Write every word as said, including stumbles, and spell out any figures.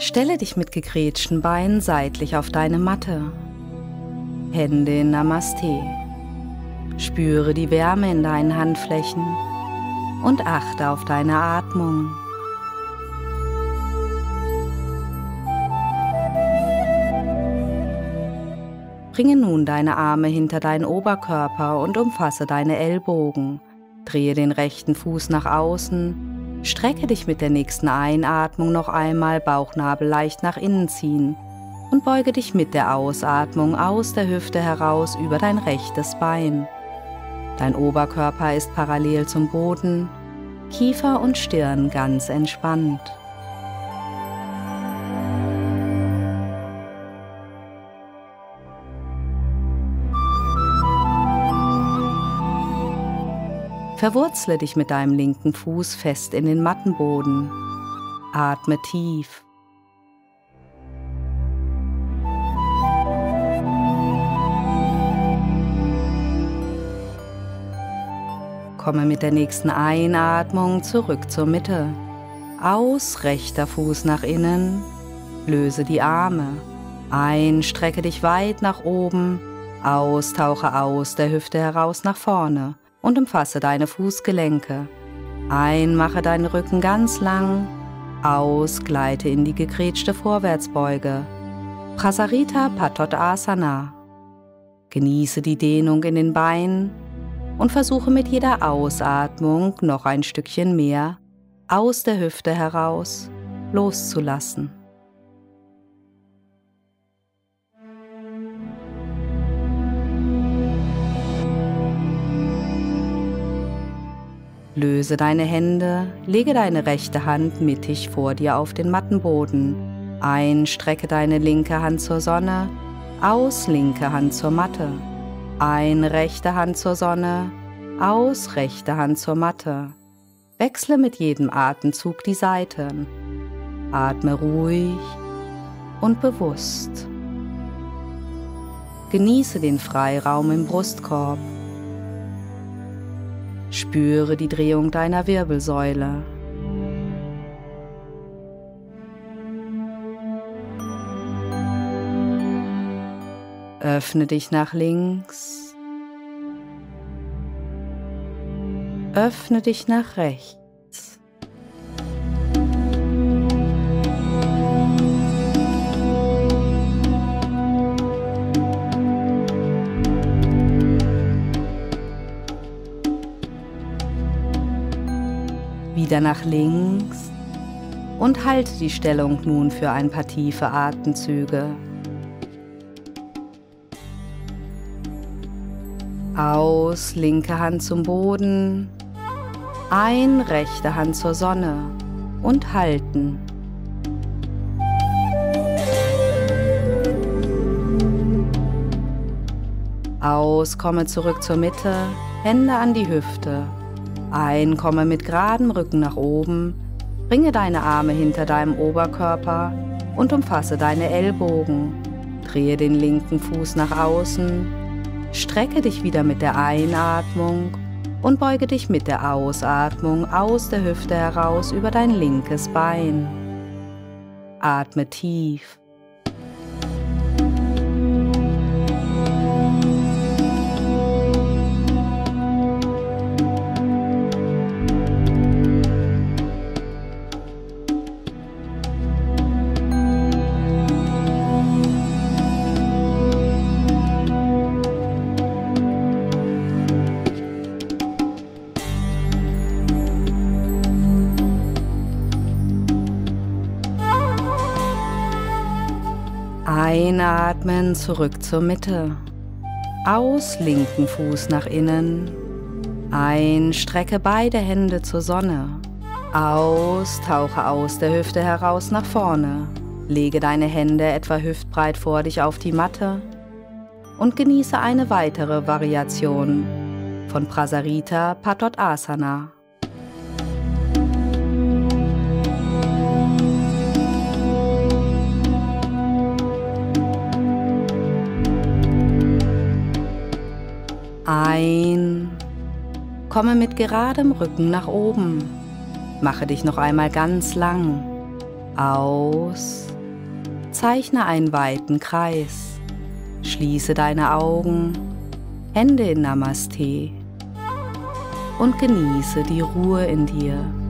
Stelle dich mit gegrätschten Beinen seitlich auf deine Matte. Hände in Namaste. Spüre die Wärme in deinen Handflächen und achte auf deine Atmung. Bringe nun deine Arme hinter deinen Oberkörper und umfasse deine Ellbogen. Drehe den rechten Fuß nach außen. Strecke dich mit der nächsten Einatmung noch einmal, Bauchnabel leicht nach innen ziehen und beuge dich mit der Ausatmung aus der Hüfte heraus über dein rechtes Bein. Dein Oberkörper ist parallel zum Boden, Kiefer und Stirn ganz entspannt. Verwurzle dich mit deinem linken Fuß fest in den Mattenboden. Atme tief. Komme mit der nächsten Einatmung zurück zur Mitte. Aus, rechter Fuß nach innen. Löse die Arme. Ein, strecke dich weit nach oben. Aus, tauche aus der Hüfte heraus nach vorne und umfasse deine Fußgelenke. Ein, mache deinen Rücken ganz lang. Aus, gleite in die gegrätschte Vorwärtsbeuge. Prasarita Padottanasana. Genieße die Dehnung in den Beinen und versuche mit jeder Ausatmung noch ein Stückchen mehr aus der Hüfte heraus loszulassen. Löse deine Hände, lege deine rechte Hand mittig vor dir auf den Mattenboden. Ein, strecke deine linke Hand zur Sonne, aus, linke Hand zur Matte. Ein, rechte Hand zur Sonne, aus, rechte Hand zur Matte. Wechsle mit jedem Atemzug die Seiten. Atme ruhig und bewusst. Genieße den Freiraum im Brustkorb. Spüre die Drehung deiner Wirbelsäule. Öffne dich nach links. Öffne dich nach rechts. Wieder nach links und halte die Stellung nun für ein paar tiefe Atemzüge. Aus, linke Hand zum Boden, ein, rechte Hand zur Sonne und halten. Aus, komme zurück zur Mitte, Hände an die Hüfte. Ein, komme mit geradem Rücken nach oben, bringe deine Arme hinter deinem Oberkörper und umfasse deine Ellbogen. Drehe den linken Fuß nach außen, strecke dich wieder mit der Einatmung und beuge dich mit der Ausatmung aus der Hüfte heraus über dein linkes Bein. Atme tief. Einatmen, zurück zur Mitte. Aus, linken Fuß nach innen. Ein, strecke beide Hände zur Sonne. Aus, tauche aus der Hüfte heraus nach vorne. Lege deine Hände etwa hüftbreit vor dich auf die Matte und genieße eine weitere Variation von Prasarita Padottanasana. Ein, komme mit geradem Rücken nach oben. Mache dich noch einmal ganz lang. Aus. Zeichne einen weiten Kreis. Schließe deine Augen, Hände in Namaste und genieße die Ruhe in dir.